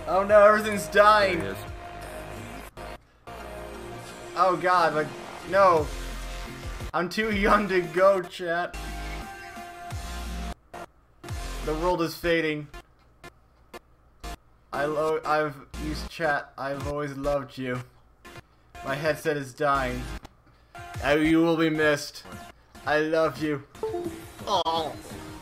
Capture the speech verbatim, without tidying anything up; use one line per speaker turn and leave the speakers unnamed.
Oh no, everything's dying.
There he is.
Oh god, like, no. I'm too young to go, chat. The world is fading. I lo I've used chat. I've always loved you. My headset is dying. Oh, you will be missed. I love you. Oh.